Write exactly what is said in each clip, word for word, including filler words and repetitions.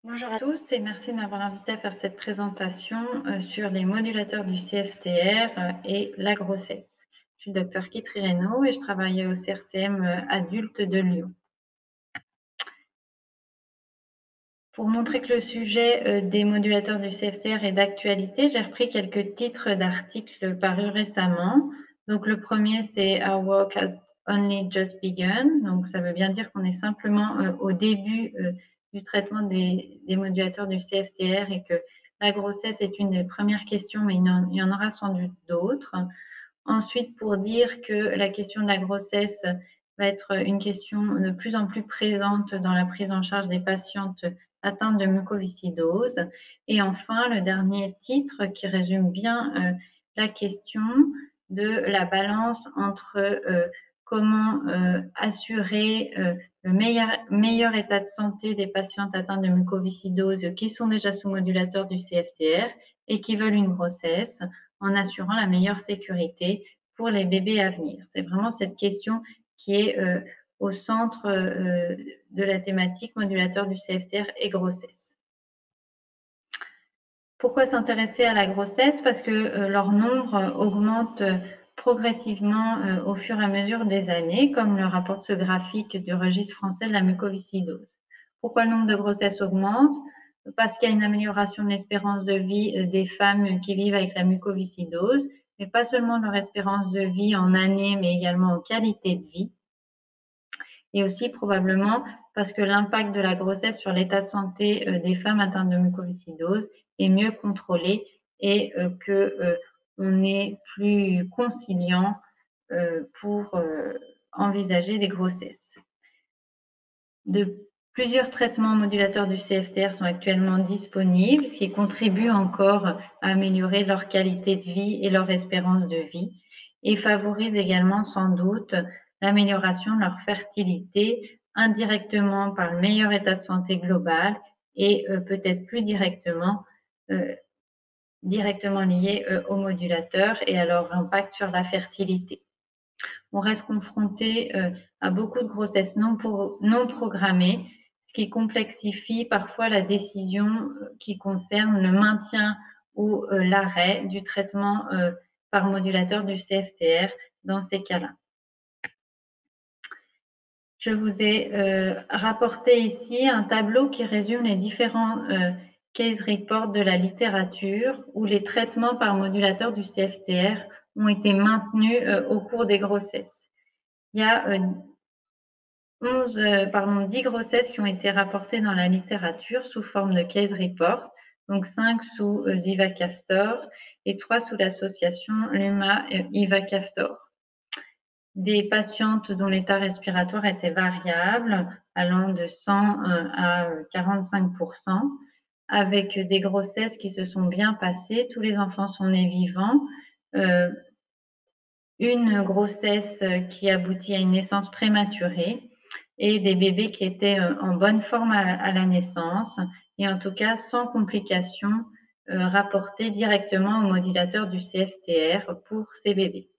Bonjour à tous et merci de m'avoir invité à faire cette présentation euh, sur les modulateurs du C F T R euh, et la grossesse. Je suis le docteur Kitri Reynaud et je travaille au C R C M euh, adulte de Lyon. Pour montrer que le sujet euh, des modulateurs du C F T R est d'actualité, j'ai repris quelques titres d'articles parus récemment. Donc le premier, c'est Our work has only just begun. Donc ça veut bien dire qu'on est simplement euh, au début euh, du traitement des, des modulateurs du C F T R et que la grossesse est une des premières questions, mais il y en, il y en aura sans doute d'autres. Ensuite, pour dire que la question de la grossesse va être une question de plus en plus présente dans la prise en charge des patientes atteintes de mucoviscidose. Et enfin, le dernier titre qui résume bien euh, la question de la balance entre euh, comment euh, assurer euh, le meilleur, meilleur état de santé des patientes atteintes de mucoviscidose qui sont déjà sous modulateur du C F T R et qui veulent une grossesse en assurant la meilleure sécurité pour les bébés à venir. C'est vraiment cette question qui est euh, au centre euh, de la thématique modulateur du C F T R et grossesse. Pourquoi s'intéresser à la grossesse? Parce que euh, leur nombre euh, augmente progressivement euh, au fur et à mesure des années, comme le rapporte ce graphique du registre français de la mucoviscidose. Pourquoi le nombre de grossesses augmente? Parce qu'il y a une amélioration de l'espérance de vie euh, des femmes qui vivent avec la mucoviscidose, mais pas seulement leur espérance de vie en années, mais également en qualité de vie. Et aussi probablement parce que l'impact de la grossesse sur l'état de santé euh, des femmes atteintes de mucoviscidose est mieux contrôlé et euh, que euh, on est plus conciliant euh, pour euh, envisager des grossesses. De plusieurs traitements modulateurs du C F T R sont actuellement disponibles, ce qui contribue encore à améliorer leur qualité de vie et leur espérance de vie et favorise également sans doute l'amélioration de leur fertilité indirectement par le meilleur état de santé global et euh, peut-être plus directement euh, directement lié euh, aux modulateurs et à leur impact sur la fertilité. On reste confronté euh, à beaucoup de grossesses non, pour, non programmées, ce qui complexifie parfois la décision qui concerne le maintien ou euh, l'arrêt du traitement euh, par modulateur du C F T R dans ces cas-là. Je vous ai euh, rapporté ici un tableau qui résume les différents euh, case reports de la littérature où les traitements par modulateur du C F T R ont été maintenus euh, au cours des grossesses. Il y a euh, onze, euh, pardon, dix grossesses qui ont été rapportées dans la littérature sous forme de case report, donc cinq sous euh, Ivacaftor et trois sous l'association Luma Ivacaftor. Des patientes dont l'état respiratoire était variable, allant de cent à quarante-cinq pour cent, avec des grossesses qui se sont bien passées. Tous les enfants sont nés vivants. Euh, une grossesse qui aboutit à une naissance prématurée et des bébés qui étaient en bonne forme à, à la naissance et en tout cas sans complications euh, rapportées directement au modulateur du C F T R pour ces bébés.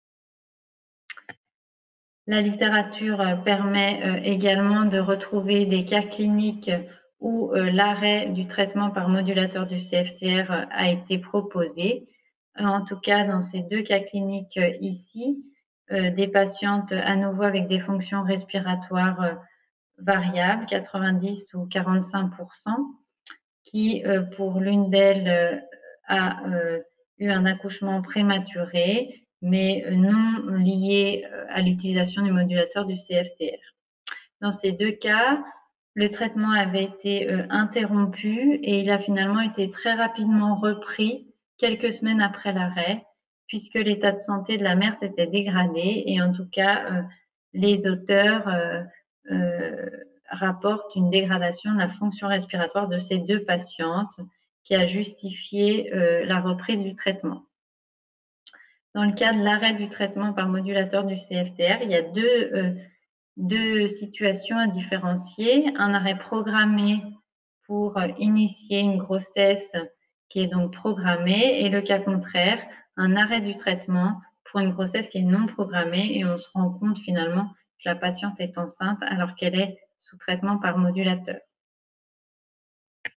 La littérature permet également de retrouver des cas cliniques où l'arrêt du traitement par modulateur du C F T R a été proposé. En tout cas, dans ces deux cas cliniques ici, des patientes à nouveau avec des fonctions respiratoires variables, quatre-vingt-dix ou quarante-cinq pour cent, qui, pour l'une d'elles, a eu un accouchement prématuré, mais non lié à l'utilisation du modulateur du C F T R. Dans ces deux cas, le traitement avait été interrompu et il a finalement été très rapidement repris quelques semaines après l'arrêt, puisque l'état de santé de la mère s'était dégradé et en tout cas, les auteurs euh, rapportent une dégradation de la fonction respiratoire de ces deux patientes qui a justifié euh, la reprise du traitement. Dans le cas de l'arrêt du traitement par modulateur du C F T R, il y a deux, euh, deux situations à différencier. Un arrêt programmé pour initier une grossesse qui est donc programmée et le cas contraire, un arrêt du traitement pour une grossesse qui est non programmée et on se rend compte finalement que la patiente est enceinte alors qu'elle est sous traitement par modulateur.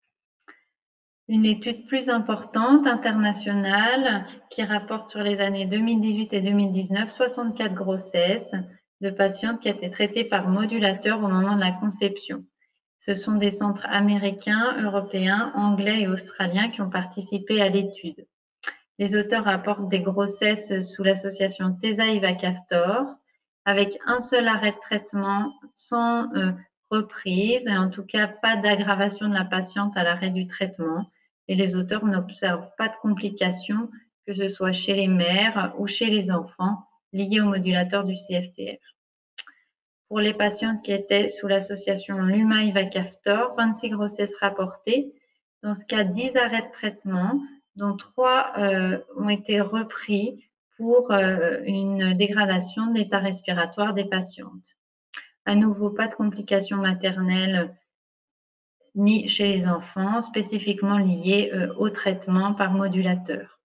Une étude plus importante, internationale, qui rapporte sur les années deux mille dix-huit et deux mille dix-neuf soixante-quatre grossesses de patientes qui étaient traitées par modulateur au moment de la conception. Ce sont des centres américains, européens, anglais et australiens qui ont participé à l'étude. Les auteurs rapportent des grossesses sous l'association Tesa-Ivacaftor, avec un seul arrêt de traitement sans euh, reprise, et en tout cas pas d'aggravation de la patiente à l'arrêt du traitement. Et les auteurs n'observent pas de complications, que ce soit chez les mères ou chez les enfants, liées au modulateur du C F T R. Pour les patientes qui étaient sous l'association Luma-Ivacaftor, vingt-six grossesses rapportées. Dans ce cas, dix arrêts de traitement, dont trois euh, ont été repris pour euh, une dégradation de l'état respiratoire des patientes. À nouveau, pas de complications maternelles ni chez les enfants, spécifiquement liées euh, au traitement par modulateur.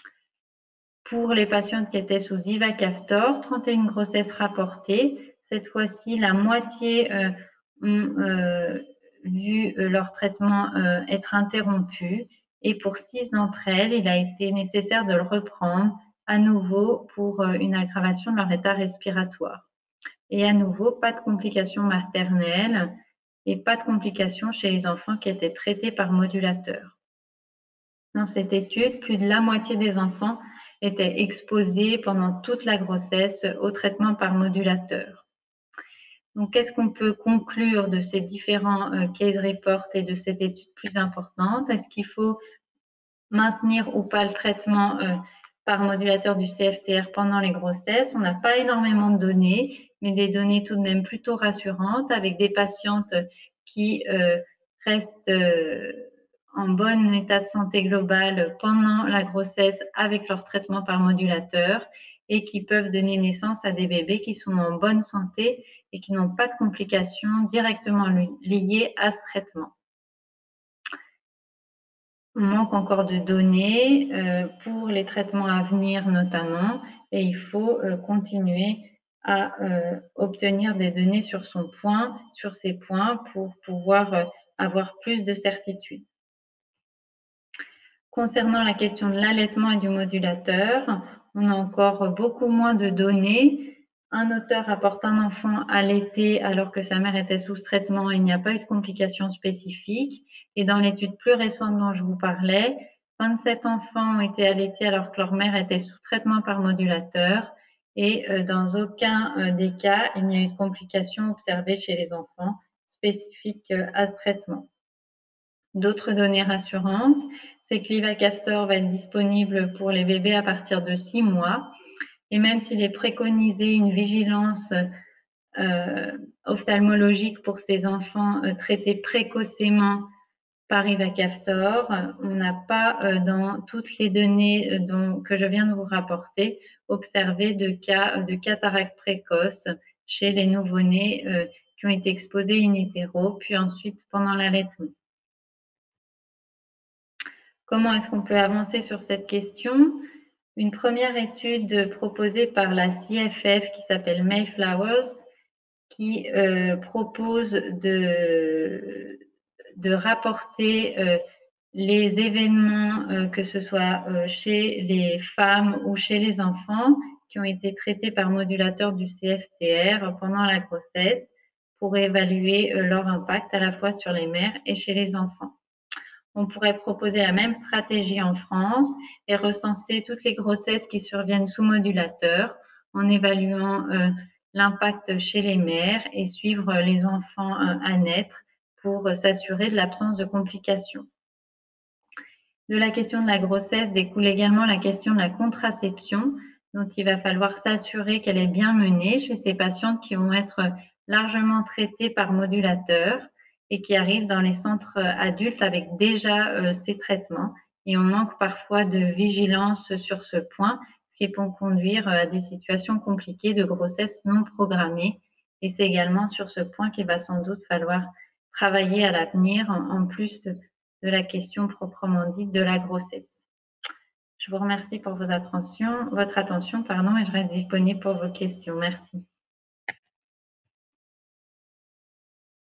Pour les patientes qui étaient sous Ivacaftor, trente et une grossesses rapportées. Cette fois-ci, la moitié euh, ont euh, vu euh, leur traitement euh, être interrompu. Et pour six d'entre elles, il a été nécessaire de le reprendre à nouveau pour euh, une aggravation de leur état respiratoire. Et à nouveau, pas de complications maternelles et pas de complications chez les enfants qui étaient traités par modulateur. Dans cette étude, plus de la moitié des enfants étaient exposés pendant toute la grossesse au traitement par modulateur. Donc, qu'est-ce qu'on peut conclure de ces différents euh, case reports et de cette étude plus importante? Est-ce qu'il faut maintenir ou pas le traitement euh, par modulateur du C F T R pendant les grossesses? On n'a pas énormément de données, mais des données tout de même plutôt rassurantes avec des patientes qui euh, restent euh, en bon état de santé globale pendant la grossesse avec leur traitement par modulateur et qui peuvent donner naissance à des bébés qui sont en bonne santé et qui n'ont pas de complications directement liées à ce traitement. On manque encore de données euh, pour les traitements à venir notamment, et il faut euh, continuer à euh, obtenir des données sur son point, sur ces points pour pouvoir euh, avoir plus de certitude. Concernant la question de l'allaitement et du modulateur, on a encore beaucoup moins de données. Un auteur rapporte un enfant allaité alors que sa mère était sous traitement et il n'y a pas eu de complications spécifiques. Et dans l'étude plus récente dont je vous parlais, vingt-sept enfants ont été allaités alors que leur mère était sous traitement par modulateur. Et dans aucun des cas, il n'y a eu de complications observées chez les enfants spécifiques à ce traitement. D'autres données rassurantes, c'est que l'Ivacaftor va être disponible pour les bébés à partir de six mois. Et même s'il est préconisé une vigilance euh, ophtalmologique pour ces enfants euh, traités précocement par Ivacaftor, on n'a pas, euh, dans toutes les données dont, que je viens de vous rapporter, observé de cas de cataracte précoce chez les nouveau-nés euh, qui ont été exposés in utero, puis ensuite pendant l'allaitement. Comment est-ce qu'on peut avancer sur cette question? Une première étude proposée par la C F F qui s'appelle Mayflowers, qui euh, propose de, de rapporter euh, les événements, euh, que ce soit euh, chez les femmes ou chez les enfants, qui ont été traités par modulateur du C F T R pendant la grossesse pour évaluer euh, leur impact à la fois sur les mères et chez les enfants. On pourrait proposer la même stratégie en France et recenser toutes les grossesses qui surviennent sous modulateur en évaluant euh, l'impact chez les mères et suivre les enfants euh, à naître pour euh, s'assurer de l'absence de complications. De la question de la grossesse découle également la question de la contraception, dont il va falloir s'assurer qu'elle est bien menée chez ces patientes qui vont être largement traitées par modulateur et qui arrivent dans les centres adultes avec déjà euh, ces traitements. Et on manque parfois de vigilance sur ce point, ce qui peut conduire à des situations compliquées de grossesse non programmée. Et c'est également sur ce point qu'il va sans doute falloir travailler à l'avenir, en, en plus de la question proprement dite de la grossesse. Je vous remercie pour vos attentions, votre attention pardon, et je reste disponible pour vos questions. Merci.